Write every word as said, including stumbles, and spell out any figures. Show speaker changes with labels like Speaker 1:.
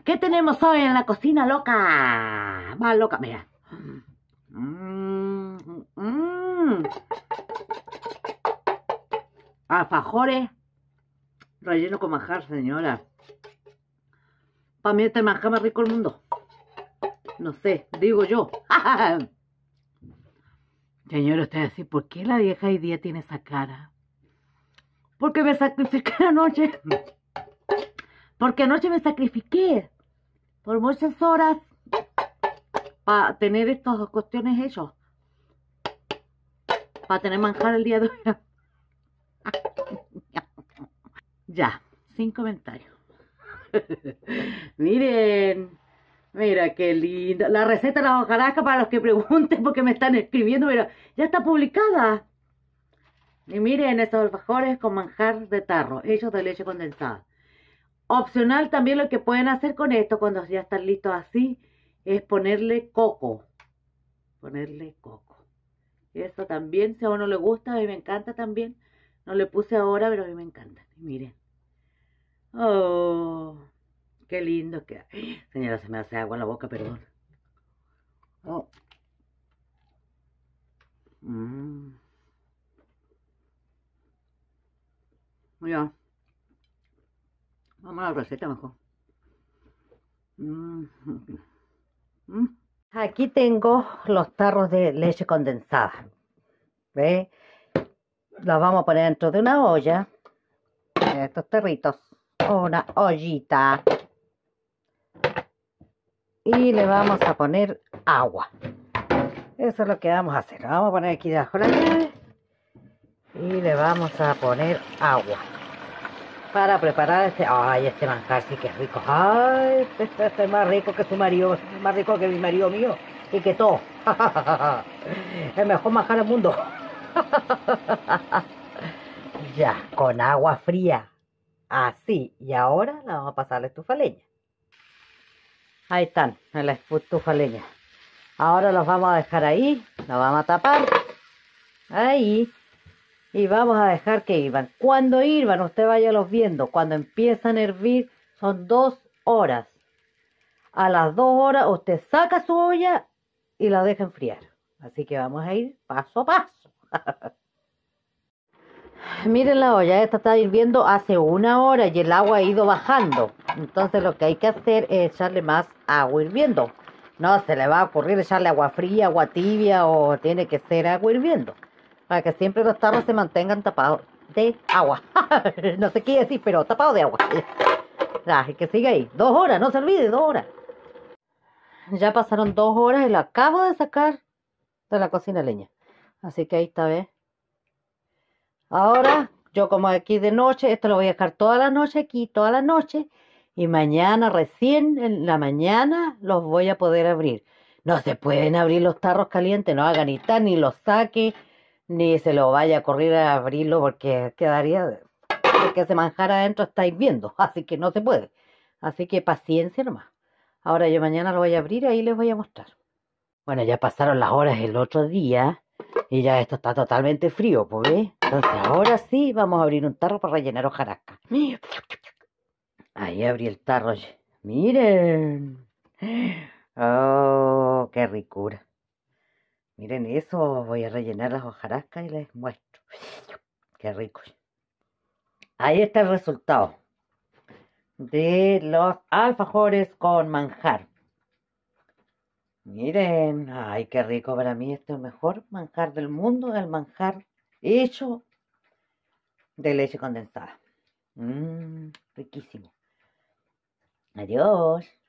Speaker 1: ¿Qué tenemos hoy en la cocina loca? Más loca, mira. Mm, mm. Alfajores relleno con manjar, señora. Para mí este manjar más rico del mundo. No sé, digo yo. Señora, usted va a decir, ¿por qué la vieja hoy día tiene esa cara? Porque me sacrifiqué anoche. Porque anoche me sacrifiqué por muchas horas para tener estas dos cuestiones hechas. Para tener manjar el día de hoy. Ya, sin comentarios. Miren, mira qué linda. La receta de la hojarasca, para los que pregunten porque me están escribiendo, pero ya está publicada. Y miren esos alfajores con manjar de tarro, hechos de leche condensada. Opcional también lo que pueden hacer con esto cuando ya están listos así es ponerle coco. Ponerle coco. Eso también, si a uno le gusta, a mí me encanta también. No le puse ahora, pero a mí me encanta. Miren. Oh, qué lindo que... Señora, se me hace agua en la boca, perdón. Oh. Mm. Mira. Vamos a la receta mejor. Mm. Mm. Aquí tengo los tarros de leche condensada. ¿Ve? Los vamos a poner dentro de una olla. Estos tarritos. Una ollita. Y le vamos a poner agua. Eso es lo que vamos a hacer. Lo vamos a poner aquí debajo de la llave. Y le vamos a poner agua. Para preparar este... Ay, este manjar sí que es rico. Ay, este, este es más rico que su marido. Es más rico que mi marido mío. Y que todo. El mejor manjar del mundo. Ya, con agua fría. Así. Y ahora la vamos a pasar a la estufa leña. Ahí están, en la estufa leña. Ahora los vamos a dejar ahí. Los vamos a tapar. Ahí. Y vamos a dejar que hirvan. Cuando hirvan, usted vaya los viendo. Cuando empiezan a hervir, son dos horas. A las dos horas, usted saca su olla y la deja enfriar. Así que vamos a ir paso a paso. Miren la olla, esta está hirviendo hace una hora y el agua ha ido bajando. Entonces lo que hay que hacer es echarle más agua hirviendo. No se le va a ocurrir echarle agua fría, agua tibia o tiene que ser agua hirviendo. Para que siempre los tarros se mantengan tapados de agua. No sé qué decir, pero tapados de agua. Ya, y que siga ahí. Dos horas, no se olvide, dos horas. Ya pasaron dos horas y lo acabo de sacar de la cocina leña. Así que ahí está, ¿ves? Ahora, yo como aquí de noche, esto lo voy a dejar toda la noche aquí, toda la noche. Y mañana, recién en la mañana, los voy a poder abrir. No se pueden abrir los tarros calientes, no hagan ni tan, ni los saque, ni se lo vaya a correr a abrirlo porque quedaría, porque se manjara adentro está hirviendo, así que no se puede. Así que paciencia nomás. Ahora yo mañana lo voy a abrir y ahí les voy a mostrar. Bueno, ya pasaron las horas el otro día y ya esto está totalmente frío, pues, ¿ves? Entonces ahora sí vamos a abrir un tarro para rellenar hojarasca. Ahí abrí el tarro. Miren. Oh, qué ricura. Miren eso, voy a rellenar las hojarascas y les muestro. Qué rico. Ahí está el resultado de los alfajores con manjar. Miren, ay, qué rico para mí. Este es el mejor manjar del mundo, el manjar hecho de leche condensada. Mmm, riquísimo. Adiós.